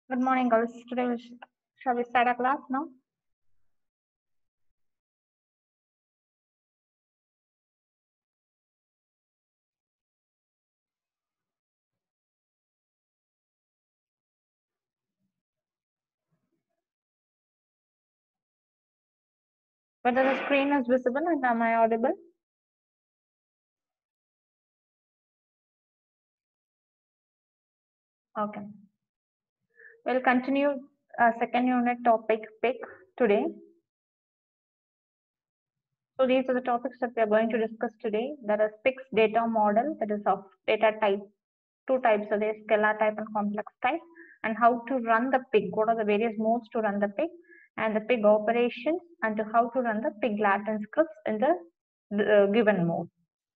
Good morning, girls. Today, shall we start our class now? Whether the screen is visible and am I audible? Okay. We'll continue second unit topic pick today. So these are the topics that we are going to discuss today. There is PIC's data model, that is of data type. Two types are there, scalar type and complex type, and how to run the PIC. What are the various modes to run the PIC, and the PIC operations, and to how to run the PIC Latin scripts in the given mode.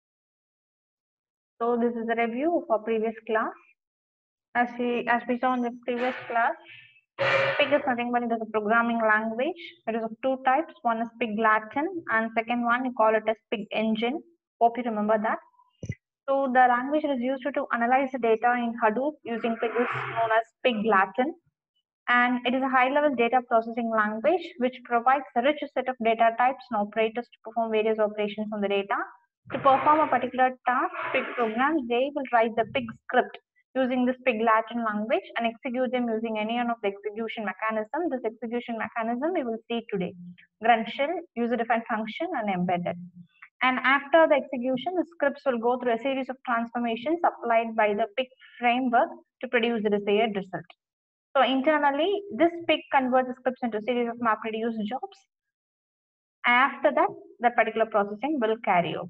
So this is a review of our previous class. As we saw in the previous class, PIC is nothing but it is a programming language. It is of two types. One is PIC Latin, and second one you call it as PIC Engine. Hope you remember that. So the language is used to analyze the data in Hadoop using PIC is known as PIC Latin, and it is a high-level data processing language which provides a rich set of data types and operators to perform various operations on the data. To perform a particular task, PIC programs, they will write the PIC script using this PIC Latin language and execute them using any one of the execution mechanism. This execution mechanism we will see today: grunt shell, user-defined function, and embedded. And after the execution, the scripts will go through a series of transformations applied by the PIC framework to produce the desired result. So internally, this PIC converts the scripts into a series of MapReduce jobs. After that, that particular processing will carry over.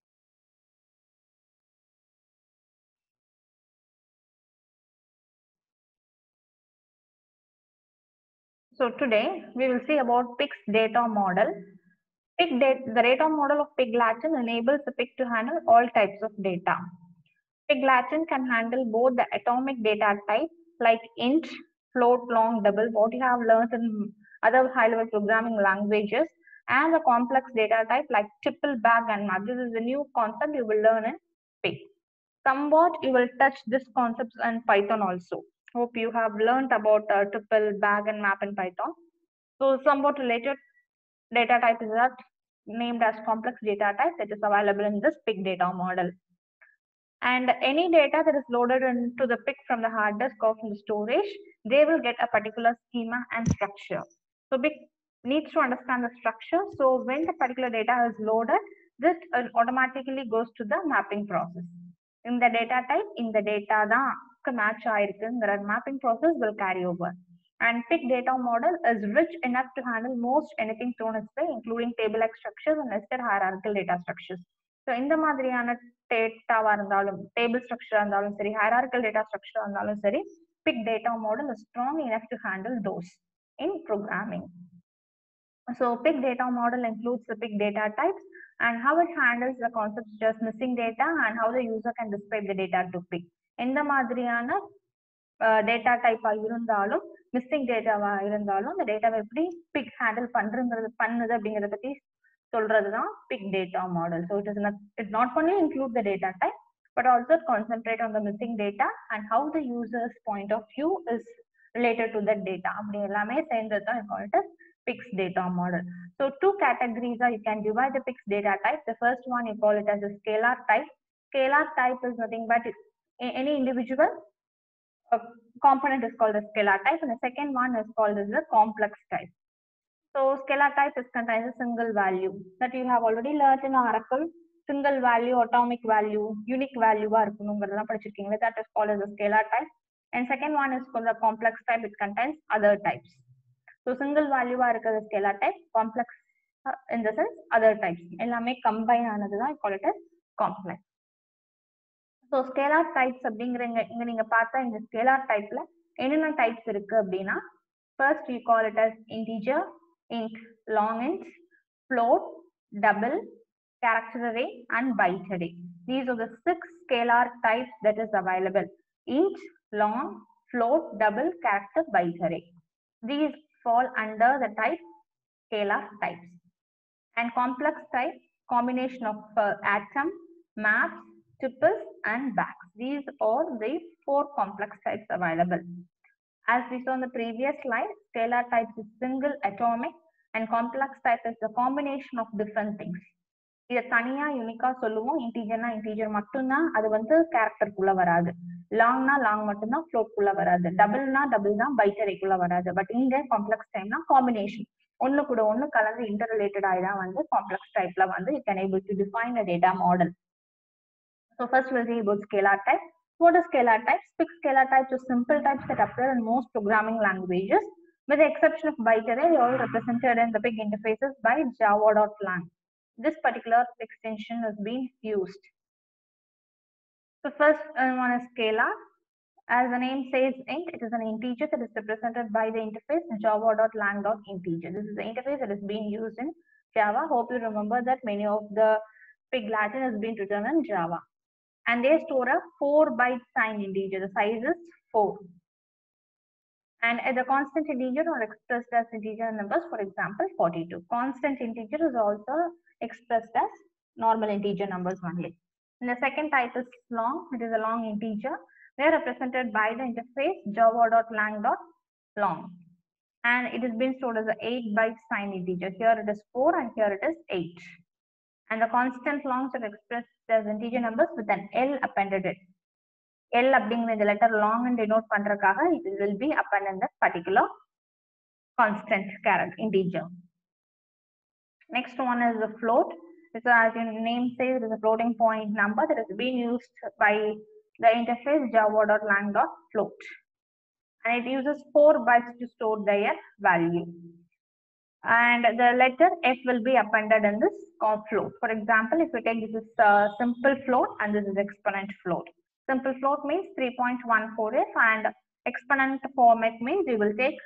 So today we will see about PIC's data model. The data model of PIC Latin enables the PIC to handle all types of data. PIC Latin can handle both the atomic data type like int, float, long, double, what you have learned in other high-level programming languages, and the complex data type like tuple, bag, and map. This is a new concept you will learn in PIC. Somewhat you will touch this concepts in Python also. Hope you have learned about tuple, bag, and map in Python. So somewhat related data type is that named as complex data type that is available in this PIC data model. And any data that is loaded into the PIC from the hard disk or from the storage, they will get a particular schema and structure. So PIC needs to understand the structure. So when the particular data is loaded, this automatically goes to the mapping process. In the data type, in the data da match the mapping process will carry over. And PIC data model is rich enough to handle most anything thrown its way, including table-like structures and nested hierarchical data structures. So இந்த மாதிரியான டேட்டாவா இருந்தாலும், table ஸ்ட்ரக்சரா இருந்தாலும் சரி, hierarchical data structure இருந்தாலும் சரி, PIC data model is strong enough to handle those in programming. So PIC data model includes the PIC data types and how it handles the concepts just missing data and how the user can describe the data to PIC. எந்த மாதிரியான data டைப்பா இருந்தாலும், missing டேட்டாவா இருந்தாலும், அந்த டேட்டாவை எப்படி PIC handle பண்ணுது அப்படிங்கறத பத்தி சொல்றதுதான் PIC data model. So it not only include the data type, but also concentrate on the missing data and how the user's point of view is related to that data. அப்படி எல்லாமே சேர்ந்ததுதான் call it as PIC's data model. So two categories are you can divide the PIC's data type. The first one you call it as a scalar type. Scalar type is nothing but any individual component is called a scalar type, and the second one is called as a complex type. So scalar type is contains a single value that you have already learned in Oracle. Single value, atomic value, unique value that is called as a scalar type. And second one is called the complex type. It contains other types. So single value is a scalar type, complex in the sense other types. எல்லாமே combine ஆனதுதான் I call it as complex. So scalar types அப்படிங்கறங்க இங்க நீங்க பார்த்தா இந்த scalar typeல என்னென்ன types இருக்கு அப்படின்னா, first you call it as integer, int, long int, float, double, character array, and byte array. These are the 6 scalar types that is available: int, long, float, double, character, byte array. These fall under the type scalar types. And complex type, combination of atom, maps, tuples, and bags. These are the 4 complex types available. As we saw in the previous slide, scalar types is single atomic and complex type is the combination of different things. இதை தனியா யூனிக்கா சொல்லுவோம். இன்டீஜர்னா integer மட்டும்தான், அது வந்து கேரக்டருக்குள்ள வராது. லாங்னா long மட்டும்தான், ஃப்ளோட்குள்ள வராது. டபுள்னா double தான், பைட்டரிக்குள்ள வராது. பட் இங்க காம்ப்ளெக்ஸ் டைப்னா காம்பினேஷன், ஒன்னு கூட ஒன்னு கலந்து இன்டர் ரிலேட்டட் ஆயிதான் வந்து காம்ப்ளெக்ஸ் டைப்ல வந்து you can able to define a data model. So first we'll see about scalar type. What is scalar types? Fixed scalar types are simple types that appear in most programming languages. With the exception of byte array, they are all represented in the big interfaces by java.lang. This particular extension is being used. So first one is scalar. As the name says int, it is an integer that is represented by the interface java.lang.integer. This is the interface that is being used in Java. Hope you remember that many of the Pig Latin has been written in Java. And they store a 4-byte signed integer. The size is 4. And the constant integer are expressed as integer numbers, for example, 42. Constant integer is also expressed as normal integer numbers only. And the second type is long. It is a long integer. They are represented by the interface java.lang.long. And it has been stored as an 8-byte signed integer. Here it is 4 and here it is 8. And the constant longs are expressed as integer numbers with an L appended it. L அப்படிங்கிற the letter long and denote பண்றதுக்காக it will be appended in that particular constant character integer. Next one is the float. So as your name says, it is a floating point number that is being used by the interface java.lang.float. And it uses 4 bytes to store their value. And the letter F will be appended in this float. For example, if you take this is simple float and this is exponent float. Simple float means 3.14f and exponent format means you will take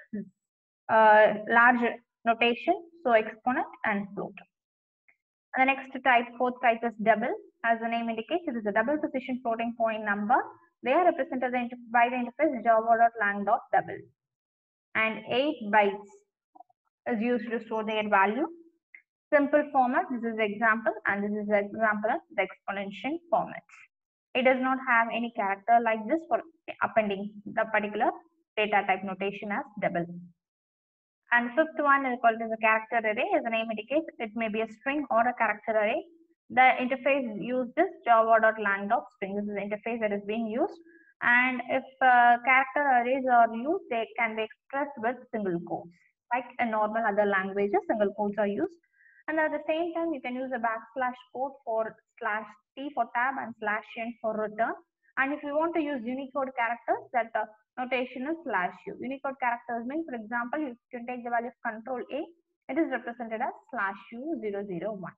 large notation, so exponent and float. And the next type, fourth type is double. As the name indicates, it is a double position floating point number. They are represented by the interface java.lang.double. And 8 bytes is used to store their value. Simple format, this is example, and this is example of the exponential format. It does not have any character like this for appending the particular data type notation as double. And fifth one is called as a character array. As the name indicates, it may be a string or a character array. The interface used is java.lang.string. This is the interface that is being used. And if character arrays are used, they can be expressed with single quotes. Like in normal other languages, single quotes are used. And at the same time, you can use a backslash quote for /t for tab and /n for return. And if you want to use Unicode characters, that notation is /u. Unicode characters means, for example, you can take the value of control A, it is represented as /u001.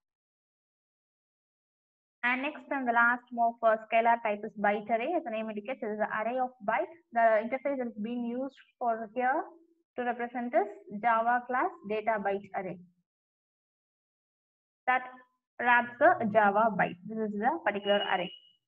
And next and the last more for scalar type is byte array. As the name indicates, it is an array of bytes. The interface that is being used for here to represent this Java class data byte array. That wraps the Java byte. This is the particular array.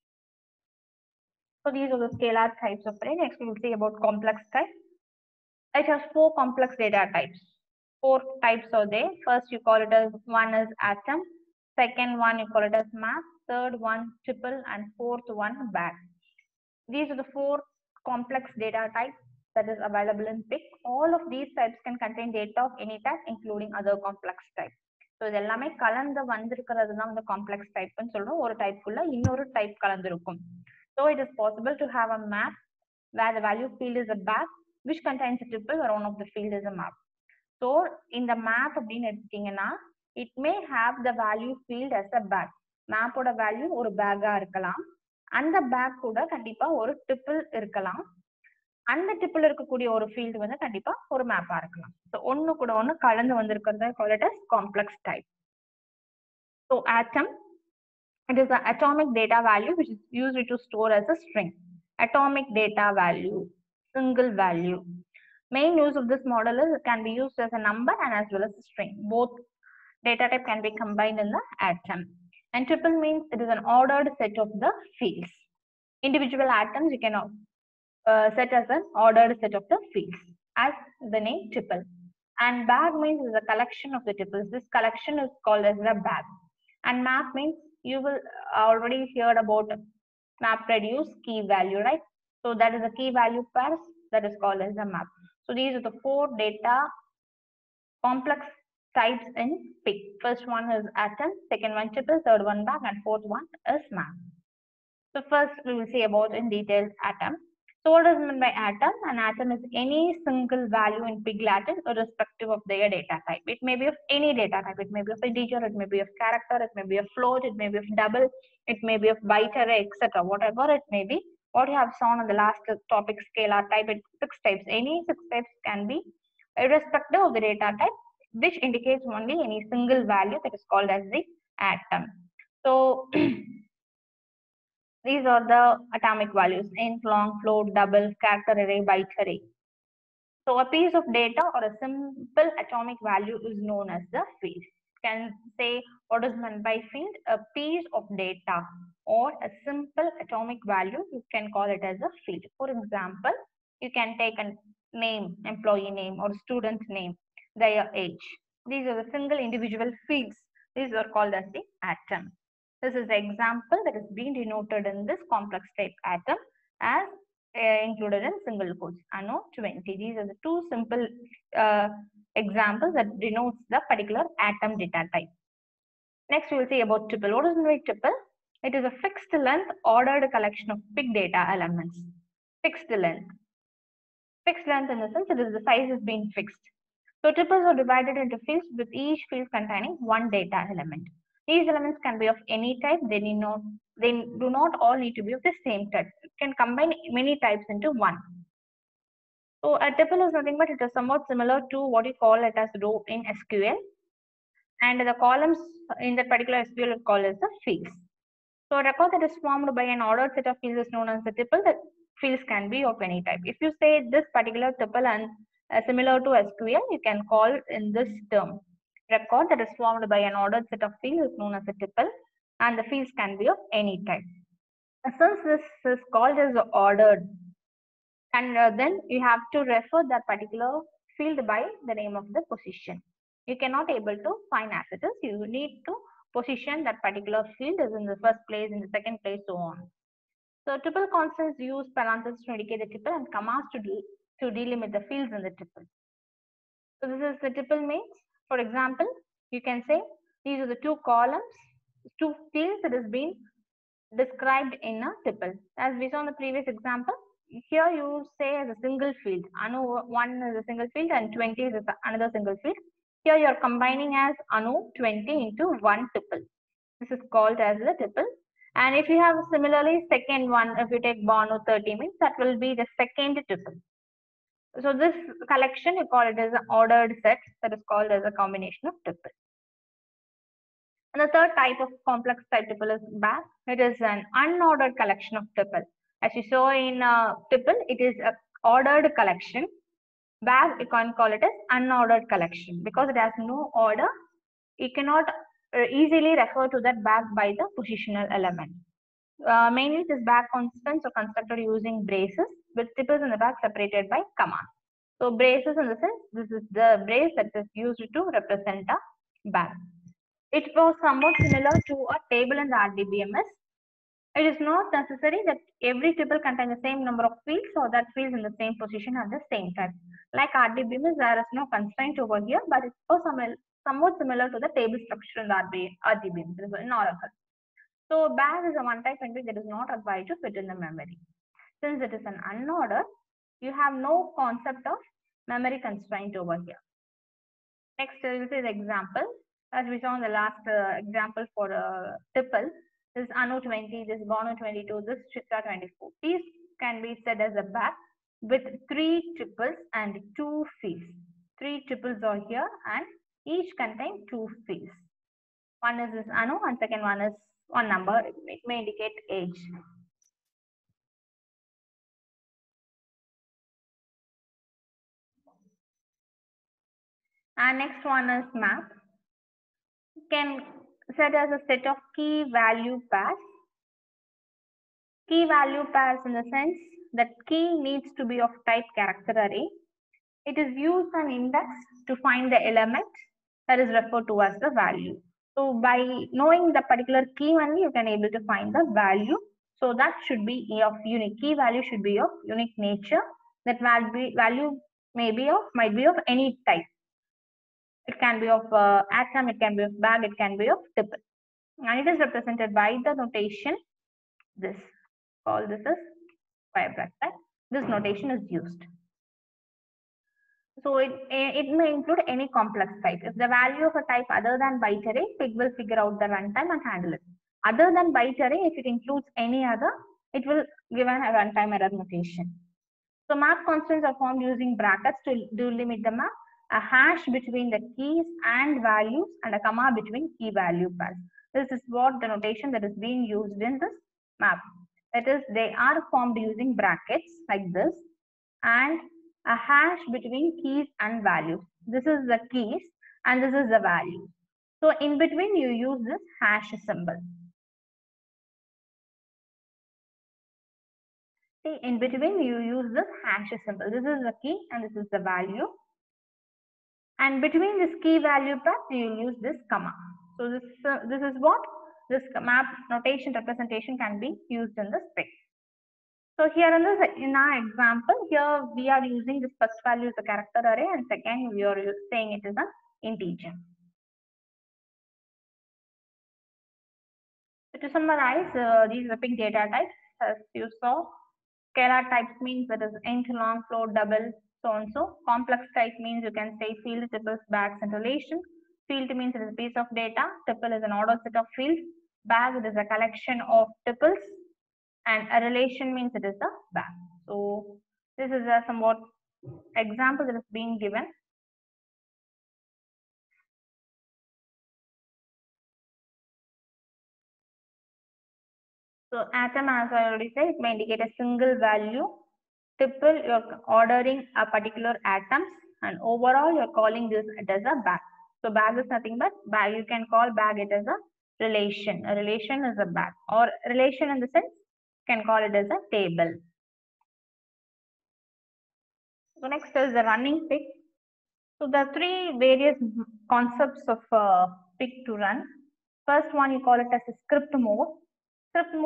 So these are the scalar types of array. Next we will see about complex type. It has 4 complex data types. 4 types are there. First you call it as one is atom. Second one you call it as map. Third one tuple and fourth one bag. These are the 4 complex data types that is available in PIC. All of these types can contain data of any type including other complex types. So இது எல்லாமே கலந்து வந்திருக்கிறது தான் வந்து complex டைப்னு சொல்றோம். ஒரு டைப்க்குள்ள இன்னொரு type கலந்திருக்கும். So it is possible to have a map where the value field is a bag which contains a tuple where one of the field is a map. So in the map அப்படின்னு எடுத்தீங்கன்னா it may have the value field as a bag. Map ஓட value ஒரு பேக்கா இருக்கலாம். அந்த back கூட கண்டிப்பா ஒரு tuple இருக்கலாம். அந்த டிப்பில் இருக்கக்கூடிய ஒரு ஃபீல்டு வந்து கண்டிப்பா ஒரு மேப்பா இருக்கலாம். ஸோ ஒன்னு கூட ஒன்னு கலந்து வந்திருக்கிறத call it as complex type. So atom, it is the atomic data value which is used to store as a string. Atomic data value, single value. Main use of this model is it can be used as a number and as well as a string. Both data type can be combined in the atom. And tuple means it is an ordered set of the fields. Individual atoms you cannot set as an ordered set of the fields as the name tuple. And bag means is a collection of the tuples. This collection is called as the bag. And map means you will already heard about map reduce key value, right? So that is a key value pairs that is called as a map. So these are the 4 data complex types in PIC. First one is atom, second one tuple, third one bag, and fourth one is map. So first we will see about in detail atom. So what is meant by atom? An atom is any single value in Pig Latin irrespective of their data type. It may be of any data type. It may be of integer, it may be of character, it may be of float, it may be of double, it may be of byte array, etc. Whatever it may be. What you have shown on the last topic, scalar type, it's 6 types. Any 6 types can be irrespective of the data type, which indicates only any single value that is called as the atom. So these are the atomic values: int, long, float, double, character array, byte array. So a piece of data or a simple atomic value is known as the field. Can say what is meant by field? A piece of data or a simple atomic value, you can call it as a field. For example, you can take a name, employee name or student name, their age. These are the single individual fields. These are called as the atom. This is the example that is being denoted in this complex type atom as included in single quotes. Anno 20. These are the 2 simple examples that denotes the particular atom data type. Next, we will see about tuple. What is meant by tuple? It is a fixed length ordered collection of big data elements. Fixed length. Fixed length in the sense it is the size is being fixed. So tuples are divided into fields with each field containing one data element. These elements can be of any type. They do not all need to be of the same type. You can combine many types into one. So a tuple is nothing but it is somewhat similar to what you call it as row in SQL. And the columns in that particular SQL is called as the fields. So a record that is formed by an ordered set of fields is known as the tuple. The fields can be of any type. If you say this particular tuple and similar to SQL, you can call in this term. Record that is formed by an ordered set of fields is known as a tuple, and the fields can be of any type. Since this is called as ordered, and then you have to refer that particular field by the name of the position. You cannot able to find as it is. You need to position that particular field is in the first place, in the second place, so on. So tuple constants use parentheses to indicate the tuple and commas to delimit the fields in the tuple. So this is the tuple means. For example, you can say these are the 2 columns, 2 fields that is being described in a tuple. As we saw in the previous example, here you say as a single field. Anu 1 is a single field and 20 is another single field. Here you are combining as Anu 20 into one tuple. This is called as the tuple. And if you have similarly second one, if you take Banu 30 means that will be the second tuple. So this collection you call it as an ordered set that is called as a combination of tuple. And the third type of complex type tuple is BAF. It is an unordered collection of tuple. As you saw in tuple, it is an ordered collection. BAF, you can call it as unordered collection because it has no order. You cannot easily refer to that BAF by the positional element. Mainly, this BAF constants are constructed using braces with tuples in the back separated by commas. So braces in the sense, this is the brace that is used to represent a BAF. It was somewhat similar to a table in the RDBMS. It is not necessary that every tuple contains the same number of fields or that fields in the same position at the same time. Like RDBMS, there is no constraint over here, but it was somewhat similar to the table structure in the RDBMS in Oracle. So BAF is a one-type entry that is not required to fit in the memory. Since it is an unordered, you have no concept of memory constraint over here. Next, we will see the example. As we saw in the last example for a tuple, this is Anu 20, this Banu 22, this Chitra 24. These can be said as a BAF with 3 tuples and 2 fields. 3 tuples are here and each contain 2 fields. One is this Anu and second one is one number. It may indicate age. And next one is map. Can set as a set of key value pairs. Key value pairs in the sense that key needs to be of type character array. It is used an index to find the element that is referred to as the value. So by knowing the particular key only, you can able to find the value. So that should be of unique. Key value should be of unique nature That value might be of any type. It can be of atom, it can be of bag, it can be of tuple. And it is represented by the notation this. All this is square bracket. This notation is used. So it may include any complex type. If the value of a type other than byte array, Pig will figure out the runtime and handle it. Other than byte array, if it includes any other, it will give a runtime error notation. So map constants are formed using brackets to delimit the map, a hash between the keys and values, and a comma between key value pairs. This is what the notation that is being used in this map. That is, they are formed using brackets like this and a hash between keys and values. This is the keys and this is the value. So in between you use this hash symbol. See, in between you use this hash symbol. This is the key and this is the value. And between this key value pair, you will use this comma. So this is what this map notation representation can be used in this Pig. So here in our example, here we are using this first value as a character array and second we are saying it is an integer. So to summarize, these are Pig data types as you saw. Scalar types means that is int, long, float, double, so and so. Complex type means you can say field, tuples, bags, and relation. Field means it is a piece of data. Tuple is an ordered set of fields. Bag it is a collection of tuples. And a relation means it is a bag. So this is a somewhat example that is being given. So atom, as I already said, it may indicate a single value. Tuple, you're ordering a particular atoms, and overall you're calling this it as a bag. So bag is nothing but bag. You can call bag it as a relation. A relation is a bag, or relation in the sense you can call it as a table. So next is the running Pig. So there are three various concepts of Pig to run. First one you call it as a script mode. Script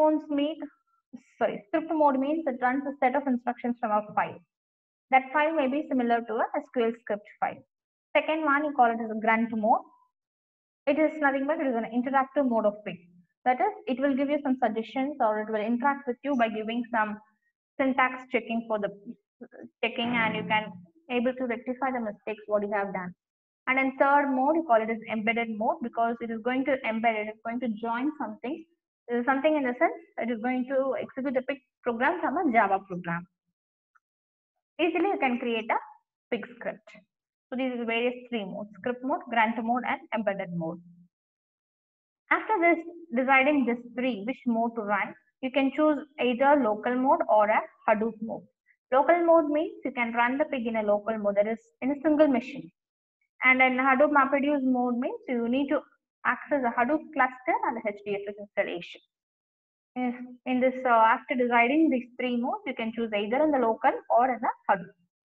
mode means it runs a set of instructions from a file. That file may be similar to a SQL script file. Second one you call it as a grunt mode. It is nothing but it is an interactive mode of Pig. That is, it will give you some suggestions or it will interact with you by giving some syntax checking for the checking, and you can able to rectify the mistakes what you have done. And in third mode, you call it as embedded mode because it is going to embed it, it's going to join something. This is something in the sense it is going to execute a Pig program from a Java program. Easily you can create a Pig script. So these are the various three modes: script mode, grunt mode, and embedded mode. After this, deciding this three, which mode to run, you can choose either local mode or a Hadoop mode. Local mode means you can run the Pig in a local mode, that is in a single machine. And in Hadoop MapReduce mode means you need to access a Hadoop cluster and the HDFS installation. In this, after deciding these three modes, you can choose either in the local or in the Hadoop.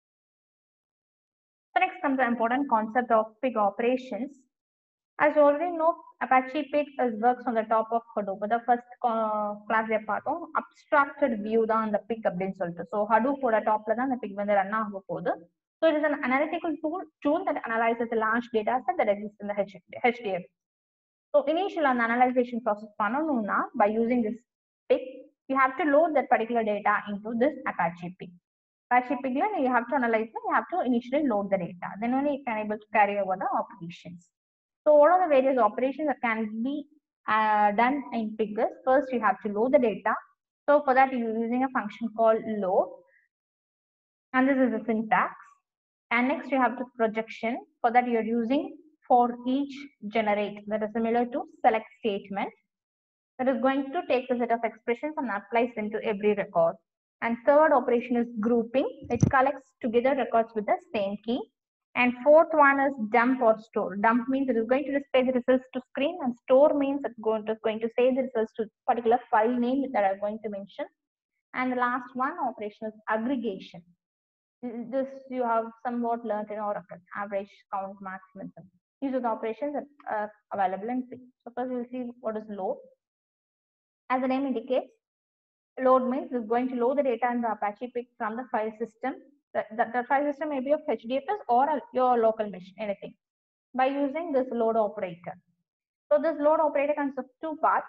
So next comes the important concept of Pig operations. As you already know, Apache Pig works on the top of Hadoop. The first class we பார்த்தோம் abstracted view தான் அந்த Pig அப்படின்னு சொல்லிட்டு. So Hadoop ஓட topல தான் அந்த Pig வந்து run ஆக போகுது. So it is an analytical tool that analyzes a large data set that exists in the HDF. So initial அந்த analyzation process பண்ணணும்னா by using this Pig, you have to load that particular data into this Apache Pig. Apache Pig, you have to analyze it, you have to initially load the data. Then only you can able to carry over the operations. So what are the various operations that can be done in Pig? First, you have to load the data. So for that, you're using a function called load. And this is the syntax. And next, you have to projection. For that, you're using for each generate. That is similar to select statement. That is going to take the set of expressions and applies them to every record. And third operation is grouping. It collects together records with the same key. And fourth one is dump or store. Dump means it is going to display the results to screen, and store means it's going to save the results to particular file name that I'm going to mention. And the last one operation is aggregation. This you have somewhat learned in Oracle: average, count, max, minimum. These are the operations that are available in Pig. So first we will see what is load. As the name indicates, load means it's going to load the data in the Apache Pig from the file system The file system may be of HDFS or your local machine, anything, by using this load operator. So this load operator consists of two parts.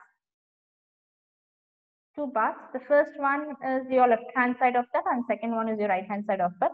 The first one is your left hand side of that, and second one is your right hand side of it.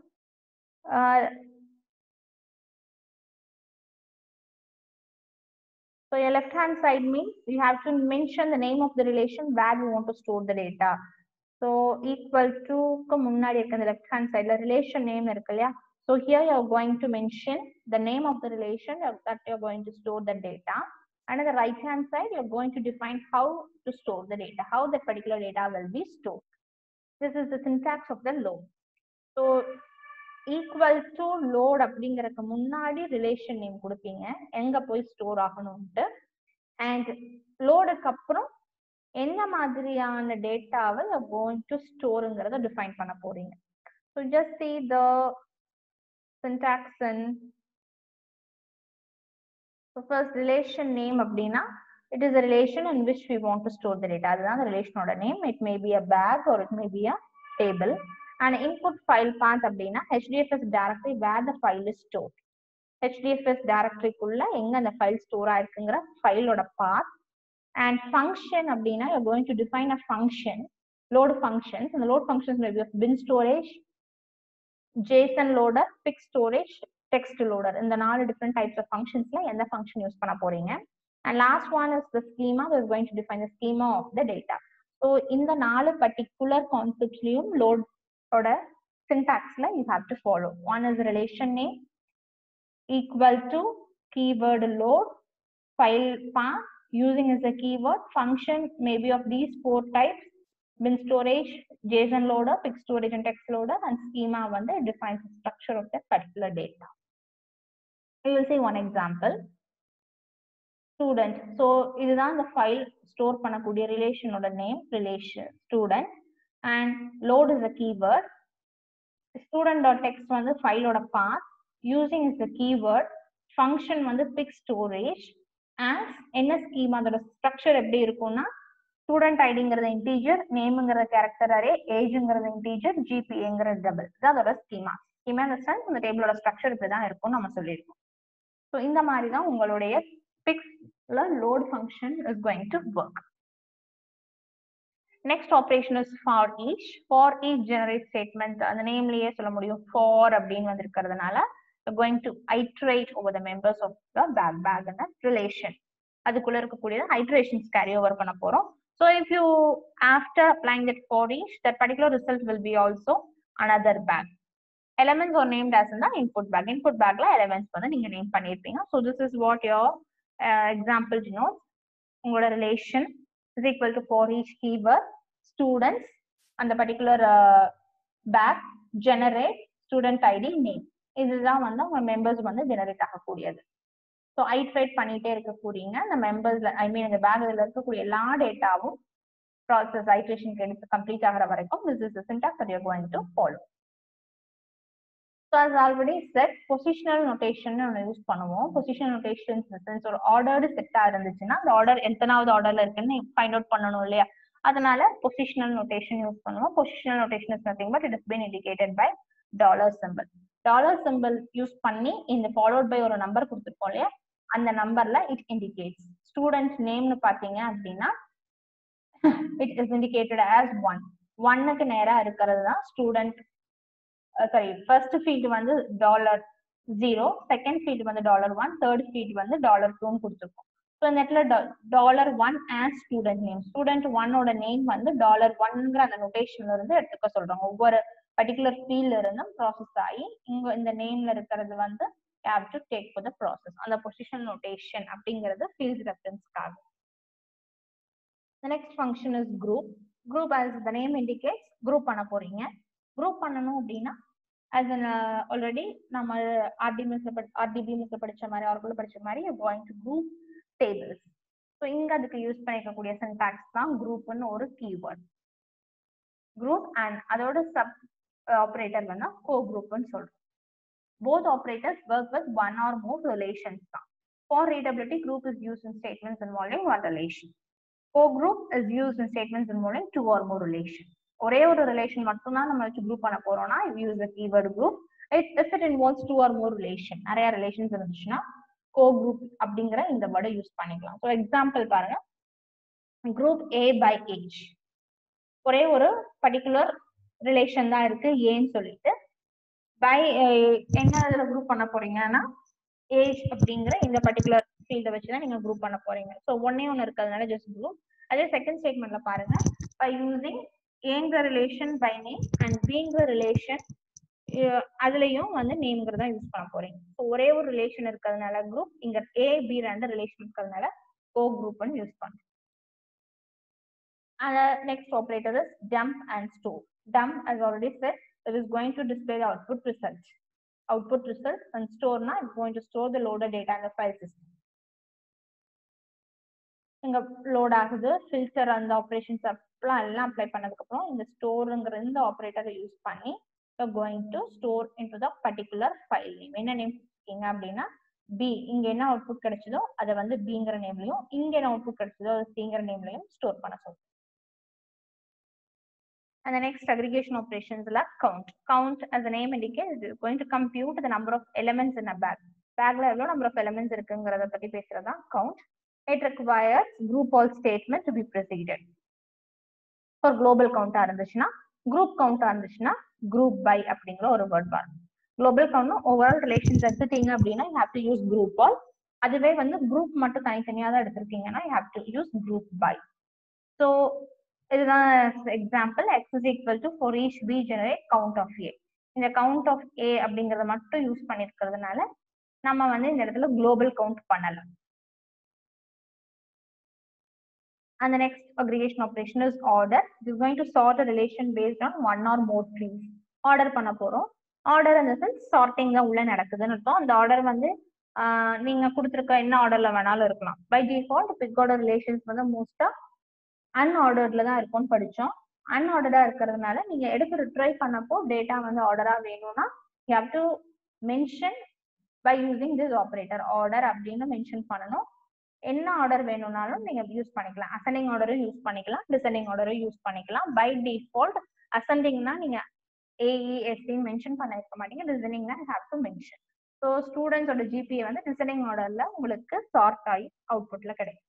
So your left hand side means you have to mention the name of the relation where you want to store the data. So equal to the left hand side relation name. So here you are going to mention the name of the relation that you are going to store the data. And on the right hand side, you are going to define how to store the data, how that particular data will be stored. This is the syntax of the load. So equal to load அப்படிங்கறதுக்கு முன்னாடி relation name கொடுப்பீங்க, எங்க போய் store ஆகணும்ட்டு. And லோடுக்கு அப்புறம் என்ன மாதிரியான டேட்டாவை going to storeங்கிறத define பண்ண போறீங்க. So just see the syntax in. So first relation name அப்படின்னா it is a relation in which we want to store the data. அதுதான் the relationோட name. It may be a bag or it may be a table. And input file path அப்படின்னா HDFS directory where the file is stored. HDFS directory குள்ள எங்க அந்த file store ஆயிருக்குங்கிற ஃபைலோட path. And function அப்படின்னா you're going to define a function, load functions. And the load functions may be of bin storage, JSON loader, pic storage, text loader. இந்த 4 different types of functionsல எந்த function use பண்ண போறீங்க. And last one is the schema. We're going to define the schema of the data. So இந்த 4 particular conceptsலயும் load oda syntaxல you have to follow. One is relation name equal to keyword load, file path using as a keyword, function may be of these 4 types, bin storage, JSON loader, pic storage and text loader, and schema வந்து defines the structure of that particular data. We will see one example. Student. So இதுதான் the file store பண்ணக்கூடிய relation oda name, relation student, and load is a keyword. Student.text வந்து file oda path using as a keyword, function வந்து pic storage, as என்ன schema அதோட structure எப்படி இருக்கும்னா student idங்கிறது integer, nameங்கிறது character array, ageங்கிறது integer, GPAங்கிறது double. இதான் அதோட schema. Schema in the sense இந்த டேபிளோட structure இப்படி தான் இருக்கும் நம்ம சொல்லியிருக்கோம். ஸோ இந்த மாதிரி தான் உங்களுடைய பிக்ஸ்ல load function is going to work. Next operation is for each. For each generate statement. அந்த நேம்லயே சொல்ல முடியும் for அப்படின்னு வந்திருக்கிறதுனால going to iterate over the members of the bag and the relation. அதுக்குள்ள இருக்கக்கூடிய iterations carry over பண்ண போறோம். So if you after applying that for each, that particular result will be also another bag. Elements are named as in the input bag. Input bagல elements வந்து நீங்க name பண்ணிருப்பீங்க. So this is what your example denotes. உங்களோட relation is equal to for each keyword, students, and the particular bag, generate, student ID, name. இதுதான் வந்து உங்க members வந்து generate ஆகக்கூடியது. So iterate பண்ணிட்டே இருக்கக்கூடியங்க அந்த மெம்பர்ஸ்ல இந்த பேக்ல இருக்கக்கூடிய எல்லா டேட்டாவும் ப்ராசஸ் ஐட்ரேஷனுக்கு எடுத்து கம்ப்ளீட் ஆகிற வரைக்கும் this is the syntax that you're going to follow. So as already said, positional notation ஒன்று யூஸ் பண்ணுவோம். Positional notation சென்ஸ் ஒரு ஆர்டர்டு செட்டா இருந்துச்சுன்னா அந்த ஆர்டர் எத்தனாவது ஆர்டர்ல இருக்குன்னு ஃபைண்ட் அவுட் பண்ணணும் இல்லையா, அதனால positional notation யூஸ் பண்ணுவோம். Positional notation is nothing but it has been indicated by dollar symbol. Dollar symbol use பண்ணி இந்த ஃபாலோட் பை ஒரு நம்பர் கொடுத்துருக்கோம் இல்லையா, அந்த நம்பர்ல இட் இண்டிகேட்ஸ். ஸ்டூடெண்ட் நேம்னு பாத்தீங்க அப்படின்னா இட் இஸ் இண்டிகேட்டட் ஆஸ் 1. 1க்கு நேரா இருக்கிறது தான் ஸ்டூடெண்ட். சாரி, ஃபர்ஸ்ட் ஃபீல்டு வந்து $0, செகண்ட் ஃபீல்டு வந்து $1, தேர்ட் ஃபீல்டு வந்து $2 கொடுத்துருக்கோம். ஸோ இந்த இடத்துல $1 ஆஸ் ஸ்டூடெண்ட் நேம். ஸ்டூடெண்ட் 1ஓட நேம் வந்து $1ங்கிற அந்த நோட்டேஷன்ல இருந்து எடுத்துக்க சொல்றாங்க. ஒவ்வொரு பர்டிகுலர் ஃபீல்ட்ல இருந்தும் ப்ராசஸ் ஆகி இங்க இந்த நேம்ல இருக்கிறது வந்து you have to take for the process. அந்த பொசிஷன் நோட்டேஷன் அப்படிங்கிறது ஃபீல்ட் ரெஃபரன்ஸ்க்காக. The next function is group. Group as the name indicates, group பண்ண போறீங்க. group பண்ணணும் அப்படின்னா as an already நம்ம RDBMS படிச்ச மாதிரி ஆர்குல படிச்ச மாதிரி you're going to group tables. So இங்க அதுக்கு யூஸ் பண்ணிக்கக்கூடிய syntax தான் groupன்னு ஒரு keyword. group and அதோட சப் ஆபரேட்டர் வந்து co-groupன்னு சொல்றோம். Both operators work with one or more relations. For readability, group is used in statements involving one relation. Co-group is used in statements involving two or more relations. ஒரே ஒரு relation மட்டும் தான் நம்ம வச்சு group பண்ண போறோம்னா use the keyword group. If it involves two or more relation, நிறைய relations இருந்துச்சுன்னா கோ குரூப் அப்படிங்கிற இந்த வேர்டை யூஸ் பண்ணிக்கலாம். ஸோ எக்ஸாம்பிள் பாருங்க, குரூப் ஏ பை ஏஜ், ஒரே ஒரு பர்டிகுலர் ரிலேஷன் தான் இருக்கு ஏன்னு சொல்லிட்டு, பை என்ன இதுல குரூப் பண்ண போறீங்கன்னா ஏஜ் அப்படிங்கிற இந்த பர்டிகுலர் ஃபீல்டை வச்சுதான் நீங்க குரூப் பண்ண போறீங்க. ஸோ ஒன்னே ஒன்று இருக்கிறதுனால ஜஸ்ட் குரூப். அதே செகண்ட் ஸ்டேட்மெண்ட்ல பாருங்க, பை யூசிங் ஏங்கிற ரிலேஷன் பை நேம் அண்ட் பிங்கிற ரிலேஷன் அதுலயும் வந்து நேம்ங்கிறதா யூஸ் பண்ண போறீங்க. ஸோ ஒரே ஒரு ரிலேஷன் இருக்கிறதுனால குரூப், இங்க ஏ பி ரெண்டு ரிலேஷன் இருக்கிறதுனால கோ குரூப்னு யூஸ் பண்ணுங்க. And the next operator is dump and store. Dump, as already said, it is going to display the output results. Output results, and store na it's going to store the loaded data in the file system. இங்க load ஆகுது, filter அந்த operations எல்லாம் apply பண்ணதுக்கு அப்புறம் இந்த ஸ்டோர்ங்கிற இந்த ஆப்ரேட்டரை யூஸ் பண்ணி going to store into the particular file name. என்ன நேம் கொடுத்தீங்க அப்படின்னா பி, இங்க என்ன அவுட்புட் கிடைச்சதோ அதை வந்து பிங்கிற நேம்லயும், இங்க என்ன அவுட்புட் கிடைச்சதோ அதை சிங்கிற நேம்லயும் ஸ்டோர் பண்ண சொல்லுங்க. And the next aggregation operations like count. Count, as the name indicates, is going to compute the number of elements in a bag. Bagல எவ்வளவு number of elements இருக்குங்கிறத பத்தி பேசுறதா count. It requires group all statement to be preceded. For global count இருந்துச்சுன்னா, group count இருந்துச்சுன்னா group by அப்படிங்கிற ஒரு word வரும். Global count overall relations எடுத்துட்டீங்க அப்படின்னா you have to use group all. அதுவே வந்து group மட்டும் தனித்தனியா தான் எடுத்திருக்கீங்கன்னா you have to use group by. So இதுதான் example, x is equal to for each b generate count of a. இந்த count of a அப்படிங்கறத மட்டும் யூஸ் பண்ணிருக்கிறதுனால நம்ம வந்து இந்த இடத்துல global count பண்ணலாம். And the next aggregation operation is order. It is going to sort a relation based on one or more trees. Order பண்ண போறோம். Order in the sense sorting தான் உள்ள நடக்குதுன்னு அர்த்தம். அந்த ஆர்டர் வந்து நீங்க கொடுத்துருக்க என்ன ஆர்டர்ல வேணாலும் இருக்கலாம். By default pick order relations வந்து மோஸ்டா அன்ஆர்டர்ல தான் இருக்கும்னு படிச்சோம். அன்ஆர்டரா இருக்கிறதுனால நீங்க எடுத்து ரிட்ரைவ் பண்ணப்போ டேட்டா வந்து ஆர்டரா வேணும்னா you have to mention by using this operator order அப்படின்னு மென்ஷன் பண்ணணும். என்ன ஆர்டர் வேணும்னாலும் நீங்க யூஸ் பண்ணிக்கலாம். அசெண்டிங் ஆர்டரும் யூஸ் பண்ணிக்கலாம், டிசெண்டிங் ஆர்டரும் யூஸ் பண்ணிக்கலாம். பை டிஃபால்ட் அசெண்டிங்னா நீங்க ஏஇஎஸ்டி மென்ஷன் பண்ண இருக்க மாட்டீங்க, டிசெண்டிங்னா you have to mention. So ஸ்டூடெண்ட்ஸோட ஜிபிஏ வந்து டிசெண்டிங் ஆர்டர்ல உங்களுக்கு சார்ட் ஆகி அவுட்புட்ல கிடைக்கும்.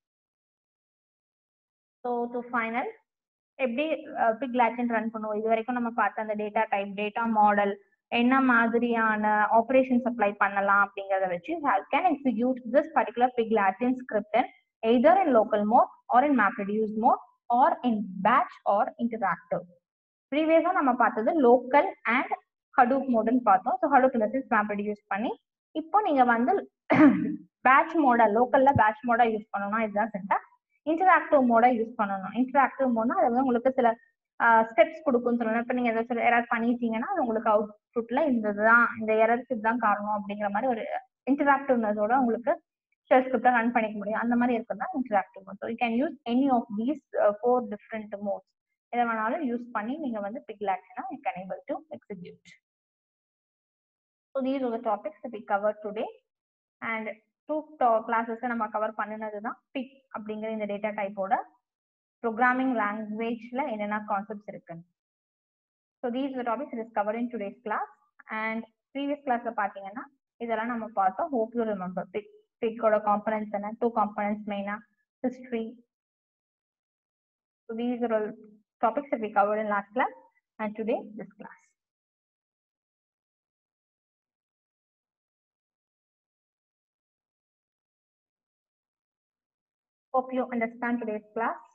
ஸோ டு ஃபைனல் எப்படி பிக் லாட்சன் ரன் பண்ணுவோம், இது வரைக்கும் நம்ம பார்த்த அந்த டேட்டா டைப், டேட்டா மாடல், என்ன மாதிரியான ஆப்ரேஷன்ஸ் அப்ளை பண்ணலாம் அப்படிங்கறத வச்சு can execute this particular Pig Latin script either in local mode or in map reduce mode or in batch or interactive. ப்ரீவியஸா நம்ம பார்த்தது லோக்கல் அண்ட் ஹடூப் மோடுன்னு பார்த்தோம். So Hadoop industries map reduce பண்ணி இப்போ நீங்க வந்து பேட்ச் மோட லோக்கல்ல பேட்ச் மோட யூஸ் பண்ணணும்னா இதுதான் சின்டாக்ஸ். இன்டராக்டிவ் மோட யூஸ் பண்ணணும். இன்டராக்டிவ் மோட்னா அது வந்து உங்களுக்கு சில ஸ்டெப்ஸ் கொடுக்கும்னு சொல்லணும். இப்போ நீங்க ஏதாச்சும் எரர் பண்ணிட்டீங்கன்னா அது உங்களுக்கு அவுட்புட்ல இதுதான், இந்த எரருக்கு இதுதான் காரணம் அப்படிங்கிற மாதிரி ஒரு இன்டராக்டிவ்னஸோட உங்களுக்கு ஷெல் ஸ்கிரிப்டை ரன் பண்ணிக்க முடியும். அந்த மாதிரி இருக்கிறதா interactive mode. So you can use any of these 4 different modes. எதை வேணாலும் யூஸ் பண்ணி நீங்க வந்து பிக் லாட்சனை you can able to execute. So these are the topics that we covered today. And 2 classes நம்ம கவர் பண்ணினது தான் பிக் அப்படிங்கிற இந்த டேட்டா டைப்போட ப்ரோக்ராமிங் லாங்குவேஜ்ல என்னென்ன கான்செப்ட்ஸ் இருக்கு. So these the topics it is covered in today's class. And previous கிளாஸ்ல பார்த்தீங்கன்னா இதெல்லாம் நம்ம பார்த்தோம். ஹோப் யூ ரிமெம்பர் பிக்கோட காம்பனன்ட்ஸ் என்ன, 2 காம்பனன்ட்ஸ் மெயினா, history. So these are all topics that we covered in last class and today this class. Hope you understand today's class.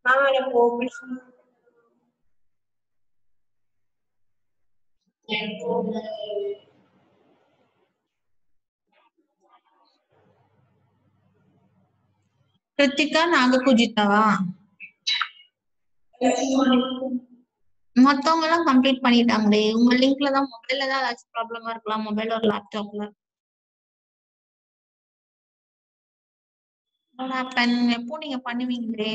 Kritika Nagapujitava. மத்தவங்க எல்லாம் கம்ப்ளீட் பண்ணிட்டாங்களே. உங்க லிங்க்ல தான் மொபைல்ல தான் ஏதாச்சும் ப்ராப்ளமா இருக்கலாம், மொபைல் ஒரு லேப்டாப்ல. எப்போ நீங்க பண்ணுவீங்களே?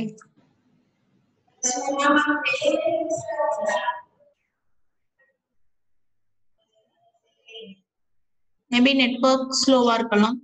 மேபி நெட்வொர்க் ஸ்லோவா இருக்கலாம்.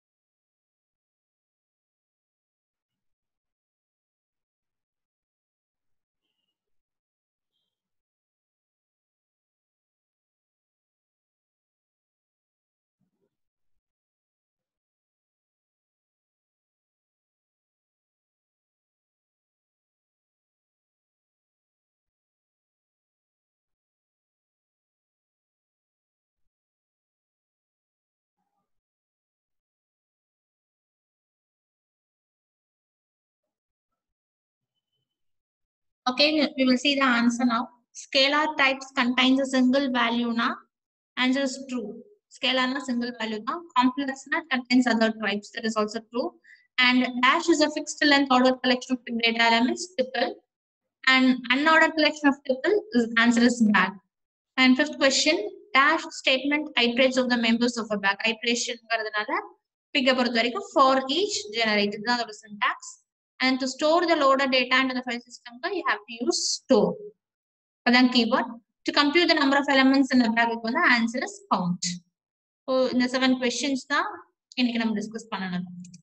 Okay, we will see the answer now. Scalar types contains a single value na. Answer is true. Scalar na single value na. Complex na contains other types. That is also true. And dash is a fixed length ordered collection of data elements, tuple. And unordered collection of tuple is answer is bag. And fifth question, dash statement iterates of the members of a bag. Iteration figure for each generated the syntax. And to store the loaded data into the file system, you have to use store. Then keyword. To compute the number of elements in the bag, the answer is count. So in the 7 questions, we will discuss.